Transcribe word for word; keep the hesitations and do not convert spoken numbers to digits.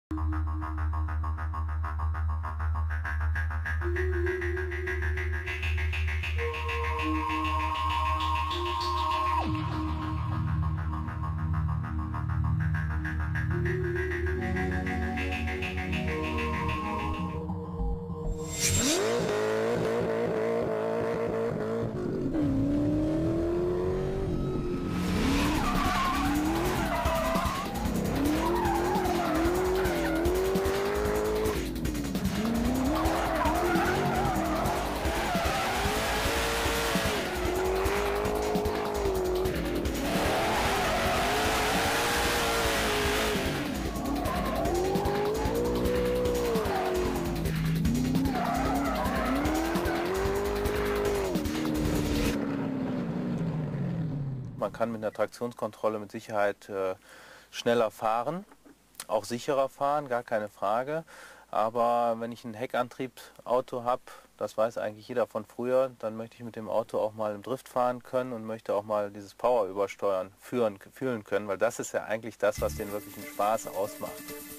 Man kann mit einer Traktionskontrolle mit Sicherheit äh, schneller fahren, auch sicherer fahren, gar keine Frage. Aber wenn ich ein Heckantriebsauto habe, das weiß eigentlich jeder von früher, dann möchte ich mit dem Auto auch mal im Drift fahren können und möchte auch mal dieses Power übersteuern, führen, fühlen können, weil das ist ja eigentlich das, was den wirklichen Spaß ausmacht.